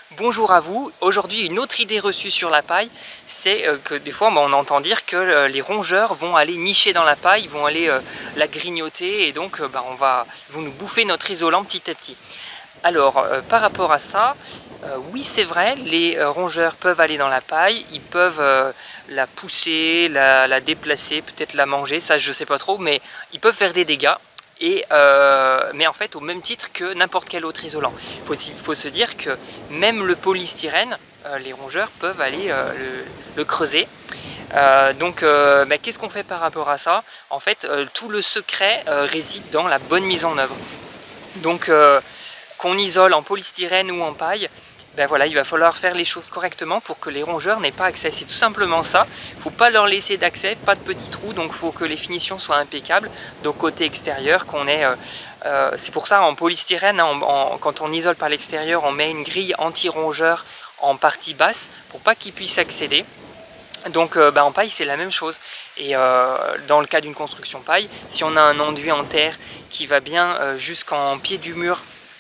Bonjour à vous. Aujourd'hui, une autre idée reçue sur la paille, c'est que des fois on entend dire que les rongeurs vont aller nicher dans la paille, vont aller la grignoter et donc ils vont nous bouffer notre isolant petit à petit. Alors par rapport à ça, oui c'est vrai, les rongeurs peuvent aller dans la paille, ils peuvent la pousser, la déplacer, peut-être la manger, ça je sais pas trop, mais ils peuvent faire des dégâts. Mais en fait au même titre que n'importe quel autre isolant. Il faut se dire que même le polystyrène, les rongeurs peuvent aller le creuser. Qu'est-ce qu'on fait par rapport à ça? En fait, tout le secret réside dans la bonne mise en œuvre. Donc qu'on isole en polystyrène ou en paille, ben voilà, il va falloir faire les choses correctement pour que les rongeurs n'aient pas accès. C'est tout simplement ça. Il ne faut pas leur laisser d'accès, pas de petits trous, donc il faut que les finitions soient impeccables. Donc côté extérieur, qu'on ait... c'est pour ça en polystyrène, quand on isole par l'extérieur, on met une grille anti-rongeur en partie basse pour pas qu'ils puissent accéder. Donc en paille c'est la même chose et dans le cas d'une construction paille, si on a un enduit en terre qui va bien jusqu'en pied du mur,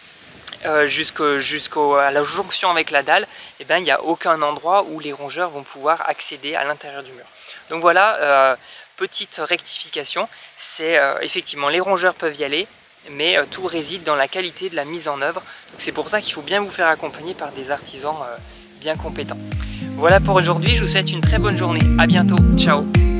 jusqu'à la jonction avec la dalle, et ben, il n'y a aucun endroit où les rongeurs vont pouvoir accéder à l'intérieur du mur. Donc voilà, petite rectification, c'est effectivement les rongeurs peuvent y aller, mais tout réside dans la qualité de la mise en œuvre. Donc c'est pour ça qu'il faut bien vous faire accompagner par des artisans bien compétents. Voilà pour aujourd'hui, je vous souhaite une très bonne journée, à bientôt, ciao.